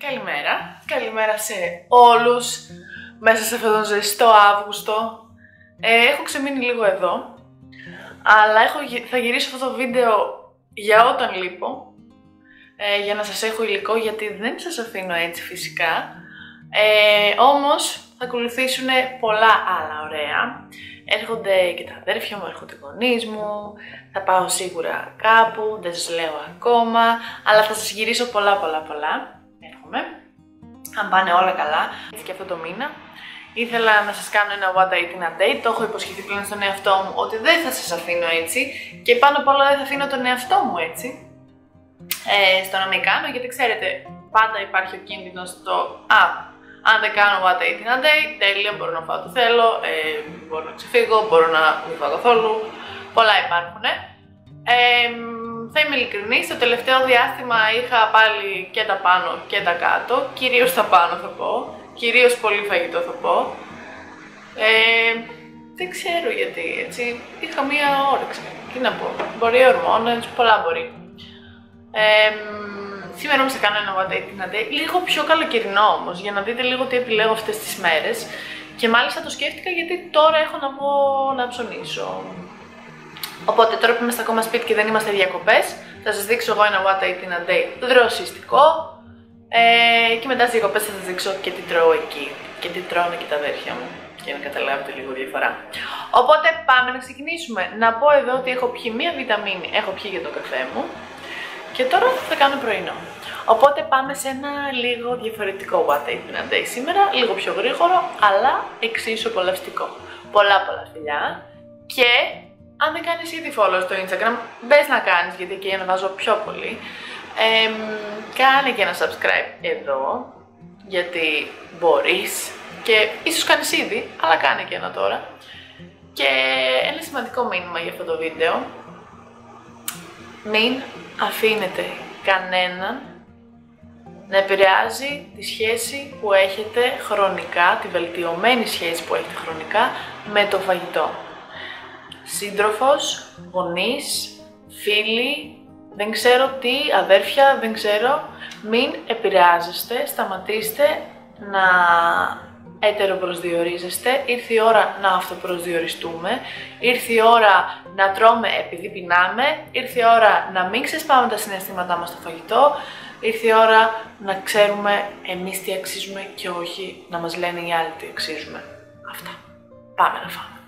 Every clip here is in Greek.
Καλημέρα. Καλημέρα σε όλους μέσα σε αυτόν τον ζεστό Αύγουστο. Έχω ξεμείνει λίγο εδώ, αλλά θα γυρίσω αυτό το βίντεο για όταν λείπω, για να σας έχω υλικό, γιατί δεν σας αφήνω έτσι φυσικά. Όμως θα ακολουθήσουν πολλά άλλα ωραία. Έρχονται και τα αδέρφια μου, έρχονται οι γονείς μου, θα πάω σίγουρα κάπου, δεν σας λέω ακόμα, αλλά θα σας γυρίσω πολλά. Έρχομαι, αν πάνε όλα καλά, έτσι και αυτό το μήνα. Ήθελα να σας κάνω ένα what I eat in a day, το έχω υποσχεθεί πλέον στον εαυτό μου ότι δεν θα σας αφήνω έτσι και πάνω απ' όλα δεν θα αφήνω τον εαυτό μου έτσι στο να μην κάνω, γιατί ξέρετε πάντα υπάρχει ο κίνδυνος στο αν δεν κάνω what I eat in a day, τέλεια, μπορώ να φάω ό,τι θέλω, μπορώ να ξεφύγω, μπορώ να μην φάω καθόλου, πολλά υπάρχουν. Θα είμαι ειλικρινής, το τελευταίο διάστημα είχα πάλι και τα πάνω και τα κάτω, κυρίως τα πάνω θα πω, κυρίως πολύ φαγητό θα πω. Δεν ξέρω γιατί, έτσι, είχα μία όρεξη, τι να πω, μπορεί ορμόνες, πολλά μπορεί. Σήμερα όμως θα κάνω ένα what I eat in a day, λίγο πιο καλοκαιρινό όμως, για να δείτε λίγο τι επιλέγω αυτές τις μέρες. Και μάλιστα το σκέφτηκα γιατί τώρα έχω να πω να ψωνίσω. Οπότε τώρα που είμαστε ακόμα σπίτι και δεν είμαστε διακοπές, θα σας δείξω εγώ ένα what I eat in a day δροσιστικό και μετά στις διακοπές θα σας δείξω και τι τρώω εκεί και τι τρώνε και τα αδέρφια μου, για να καταλάβετε λίγο διαφορά. Οπότε πάμε να ξεκινήσουμε. Να πω εδώ ότι έχω πιει μία βιταμίνη, έχω πιει για το καφέ μου και τώρα θα κάνω πρωινό. Οπότε πάμε σε ένα λίγο διαφορετικό what I eat in a day σήμερα, λίγο πιο γρήγορο, αλλά εξίσου απολαυστικό. Πολλά φιλιά και αν δεν κάνεις ήδη follow στο Instagram, μπες να κάνεις, γιατί εκεί ανεβάζω πιο πολύ. Κάνε και ένα subscribe εδώ, γιατί μπορείς και ίσως κάνεις ήδη, αλλά κάνε και ένα τώρα. Και ένα σημαντικό μήνυμα για αυτό το βίντεο: μην αφήνετε κανέναν να επηρεάζει τη σχέση που έχετε χρονικά, τη βελτιωμένη σχέση που έχετε χρονικά με το φαγητό. Σύντροφος, γονείς, φίλοι, δεν ξέρω τι, αδέρφια, δεν ξέρω, μην επηρεάζεστε, σταματήστε να ετεροπροσδιορίζεστε, ήρθε η ώρα να αυτοπροσδιοριστούμε, ήρθε η ώρα να τρώμε επειδή πεινάμε, ήρθε η ώρα να μην ξεσπάμε τα συναισθήματά μας στο φαγητό, ήρθε η ώρα να ξέρουμε εμείς τι αξίζουμε και όχι να μας λένε οι άλλοι τι αξίζουμε. Αυτά. Πάμε να φάμε.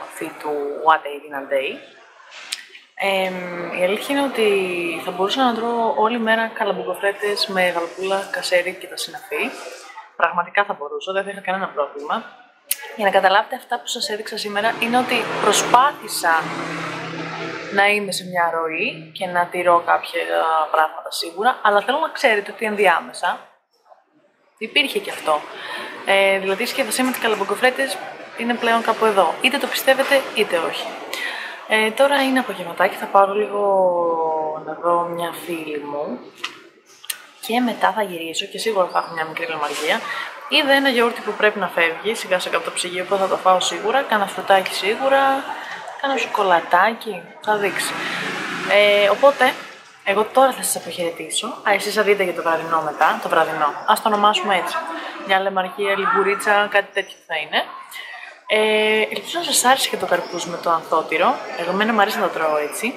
μορφή του What a Dinner Day. Η αλήθεια είναι ότι θα μπορούσα να τρώω όλη μέρα καλαμποκοφρέτες με γαλοπούλα, κασέρι και τα συναφή. Πραγματικά θα μπορούσα, δεν θα είχα κανένα πρόβλημα. Για να καταλάβετε, αυτά που σας έδειξα σήμερα είναι ότι προσπάθησα να είμαι σε μια ροή και να τηρώ κάποια πράγματα σίγουρα, αλλά θέλω να ξέρετε ότι ενδιάμεσα υπήρχε και αυτό. Δηλαδή η συσκευασία με τις καλαμποκοφρέτες είναι πλέον κάπου εδώ. Είτε το πιστεύετε είτε όχι. Τώρα είναι απογευματάκι, θα πάρω λίγο να δω μια φίλη μου και μετά θα γυρίσω και σίγουρα θα έχω μια μικρή λαμαργία. Είδα ένα γιαούρτι που πρέπει να φεύγει σιγά σιγά από το ψυγείο που θα το φάω σίγουρα, κάνα φρουτάκι σίγουρα, κάνα σοκολατάκι, θα δείξει. Οπότε, εγώ τώρα θα σας αποχαιρετήσω, εσείς θα δείτε για το βραδινό μετά, το βραδινό, ας το ονομάσουμε έτσι. Μια λεμαργία, λιμπουρίτσα, κάτι τέτοιο θα είναι. Ελπίζω να σας άρεσε και το καρπούζι με το ανθότυρο. Εμένα μου αρέσει να το τρώω έτσι.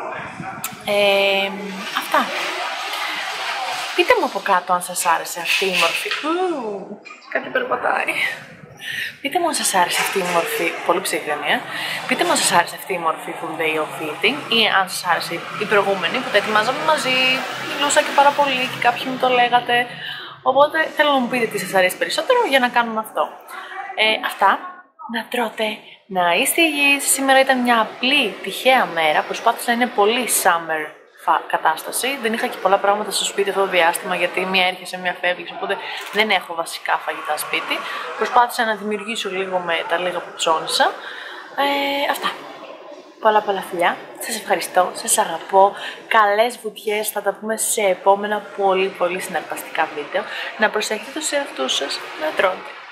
Αυτά. Πείτε μου από κάτω αν σας άρεσε αυτή η μορφή. Κάτι περπατάει. Πείτε μου αν σας άρεσε αυτή η μορφή. Πολύ ψύχρεμη, Πείτε μου αν σας άρεσε αυτή η μορφή full day of eating ή αν σας άρεσε η προηγούμενη που τα ετοιμάζαμε μαζί. Μιλούσα και πάρα πολύ και κάποιοι μου το λέγατε. Οπότε θέλω να μου πείτε τι σας αρέσει περισσότερο για να κάνουμε αυτό. Αυτά. Να τρώτε, να είστε υγιείς. Σήμερα ήταν μια απλή, τυχαία μέρα. Προσπάθησα να είναι πολύ summer κατάσταση. Δεν είχα και πολλά πράγματα στο σπίτι αυτό το διάστημα γιατί μία έρχεσαι, μία φεύγει. Οπότε δεν έχω βασικά φαγητά σπίτι. Προσπάθησα να δημιουργήσω λίγο με τα λίγα που ψώνισα. Αυτά. Πολλά φιλιά. Σας ευχαριστώ, σας αγαπώ. Καλές βουτιές. Θα τα πούμε σε επόμενα πολύ συναρπαστικά βίντεο. Να προσέχετε τους εαυτούς σας να τρώτε.